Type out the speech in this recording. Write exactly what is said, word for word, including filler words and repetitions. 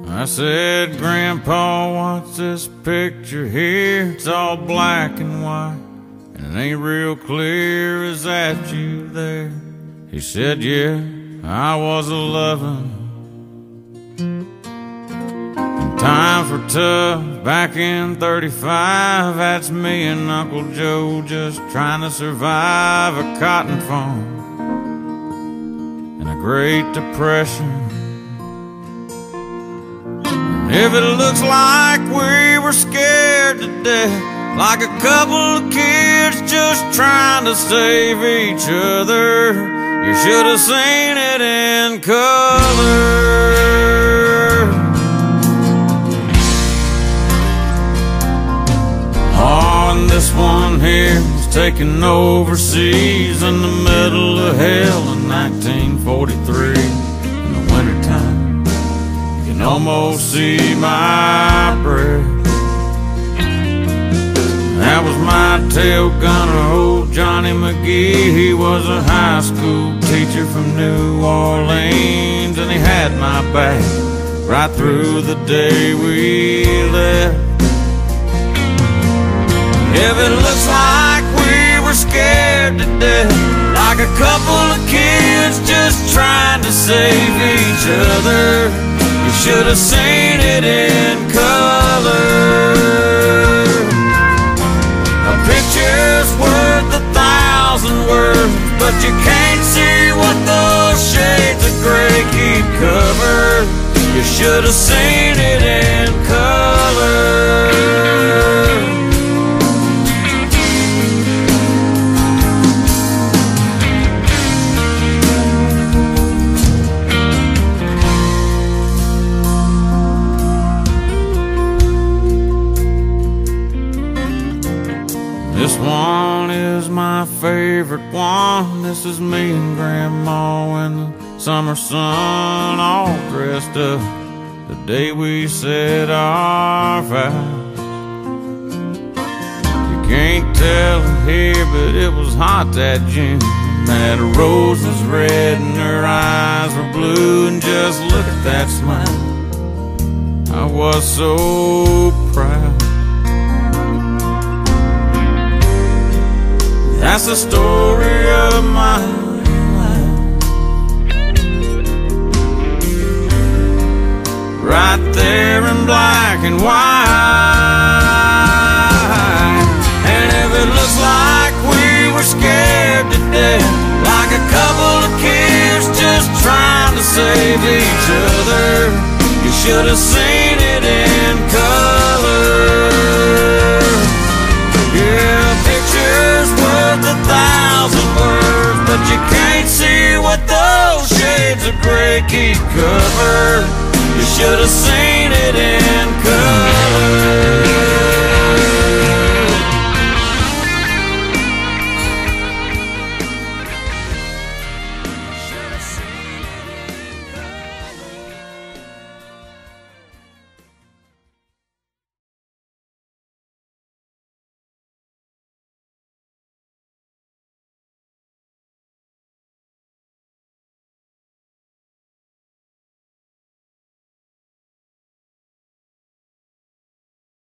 I said, Grandpa, what's this picture here? It's all black and white, and it ain't real clear. Is that you there? He said, yeah, I was a-lovin'. Times were tough back in thirty-five. That's me and Uncle Joe just trying to survive a cotton farm and a Great Depression. If it looks like we were scared to death, like a couple of kids just trying to save each other, you should have seen it in color. Oh, and this one here was taken overseas in the middle of hell in nineteen forty-three. In the wintertime, you can almost see my breath. That was my tail gunner, old Johnny McGee. He was a high school teacher from New Orleans, and he had my back right through the day we left. If it looks like we were scared to death, like a couple of kids just trying to save each other, you should have seen it in color. A picture's worth a thousand words, but you can't see what those shades of gray keep covered. You should have seen it in color. This one is my favorite one. This is me and Grandma in the summer sun, all dressed up the day we said our vows. You can't tell it here, but it was hot that June. That rose was red and her eyes were blue, and just look at that smile. I was so proud. That's the story of my life, right there in black and white. And if it looks like we were scared to death, like a couple of kids just trying to save each other, you should have seen it in color. Yeah, a picture's worth a thousand words, but you can't see what those shades of gray keep covered. You should have seen it in color.